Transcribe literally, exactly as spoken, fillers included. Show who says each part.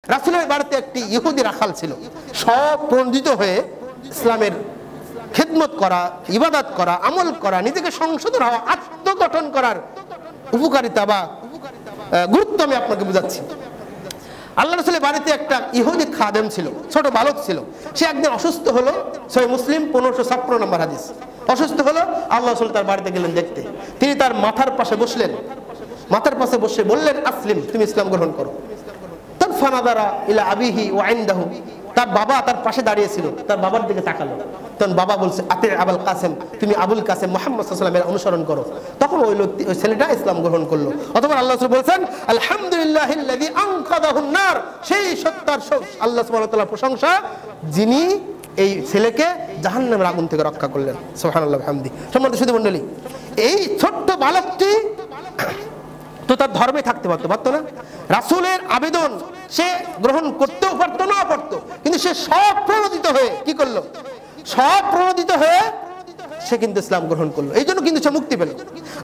Speaker 1: রাসূলের বাড়িতে একটি ইহুদি রাখাল ছিল, সব প্রণোদিত হয়ে ইসলামের খিদমত করা, ইবাদত করা, আমল করা, নিজেকে সংশোধন হওয়া, আত্মগঠন করার উপকারিতা বা গুরুত্ব আমি আপনাকে বুঝাচ্ছি। আল্লাহ রাসূলের বাড়িতে একটা ইহুদি খাদেম ছিল, ছোট বালক ছিল। সে একদিন অসুস্থ হলো, সহিহ মুসলিম পনেরোশো ছাপ্পান্ন নম্বর হাদিস। অসুস্থ হলো, আল্লাহ রাসূল তার বাড়িতে গেলেন দেখতে। তিনি তার মাথার পাশে বসলেন, মাথার পাশে বসে বললেন, আসলিম, তুমি ইসলাম গ্রহণ করো। তার ফানাদারা ইলা আবিহি ওয়া ইনদাহু, তার বাবা তার পাশে দাঁড়িয়েছিল, তার বাবার দিকে তাকালো। তখন বাবা বলছে, আতি আবুল কাসেম, তুমি আবুল কাসেম মুহাম্মদ সাল্লাল্লাহু আলাইহি ওয়াসাল্লামের অনুসরণ করো। তখন ওই লোক, ওই ছেলেটা ইসলাম গ্রহণ করলো। অথবা আল্লাহ রাসূল বলেছেন, আলহামদুলিল্লাহিল্লাযী আনকাযাহুন নার, সেই সত্তার আল্লাহ সুবহানাহু ওয়া তাআলার প্রশংসা যিনি এই ছেলেকে জাহান্নামের আগুন থেকে রক্ষা করলেন। সুবহানাল্লাহ বিহামদি। সম্মানিত সুধী মণ্ডলী, এই ছোট্ট বালকটি তো তার ধর্মে থাকতে পারতো, পারতো না? রাসূলের আবেদন সে গ্রহণ করতেও পারতো, না পারতো, কিন্তু সে সব প্রণোদিত হয়ে কি করলো? সব প্রণোদিত হয়ে সে কিন্তু ইসলাম গ্রহণ করলো। এই জন্য কিন্তু সে মুক্তি পেল।